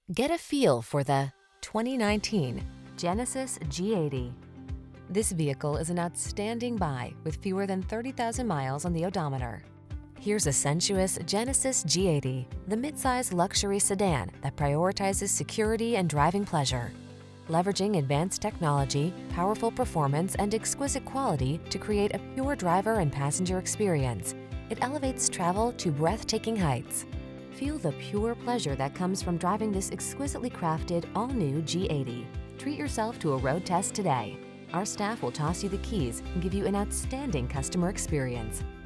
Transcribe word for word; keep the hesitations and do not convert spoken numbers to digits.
Get a feel for the twenty nineteen Genesis G eighty. This vehicle is an outstanding buy with fewer than thirty thousand miles on the odometer. Here's a sensuous Genesis G eighty, the midsize luxury sedan that prioritizes security and driving pleasure. Leveraging advanced technology, powerful performance, and exquisite quality to create a pure driver and passenger experience, it elevates travel to breathtaking heights. Feel the pure pleasure that comes from driving this exquisitely crafted, all-new G eighty. Treat yourself to a road test today. Our staff will toss you the keys and give you an outstanding customer experience.